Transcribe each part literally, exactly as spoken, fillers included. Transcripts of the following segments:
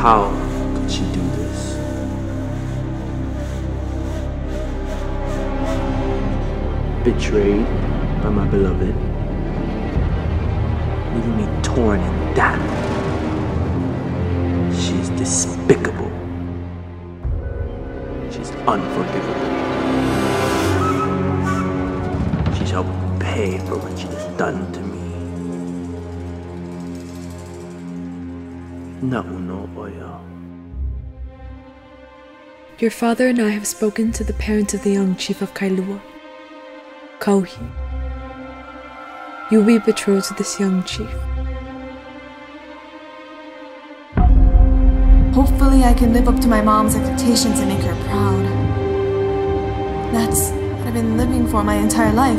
How could she do this? Betrayed by my beloved, leaving me torn in that. She's despicable. She's unforgivable. She shall pay for what she has done to me. Nauno Oya. Your father and I have spoken to the parents of the young chief of Kailua, Kauhi. You will be betrothed to this young chief. Hopefully I can live up to my mom's expectations and make her proud. That's what I've been living for my entire life.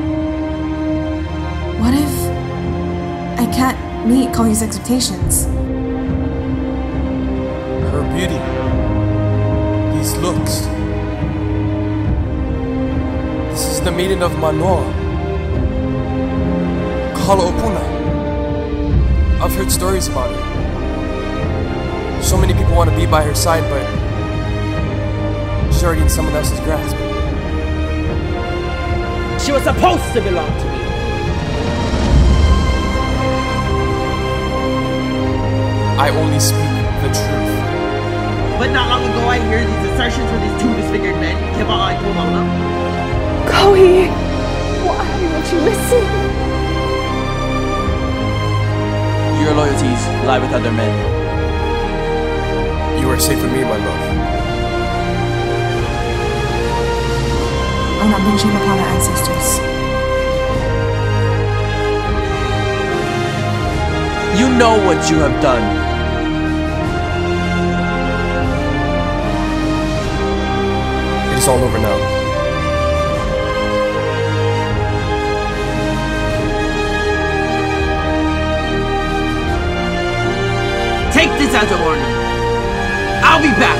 What if I can't meet Kauhi's expectations? Her beauty, these looks. This is the maiden of Manoa, Kalaupuna. I've heard stories about her. So many people want to be by her side, but she's already in someone else's grasp. She was supposed to belong to me. I only speak the truth. But not long ago I heard these assertions from these two disfigured men. Kiba'a and Kumona. Kauhi! Why won't you listen? Your loyalties lie with other men. You are safe with me, my love. I'm not been shame upon our ancestors. You know what you have done. It's all over now. Take this as a warning. I'll be back.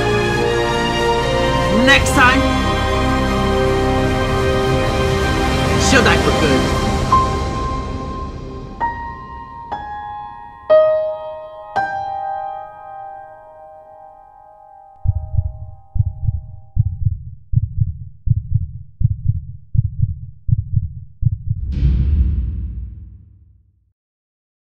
Next time, she'll die for good.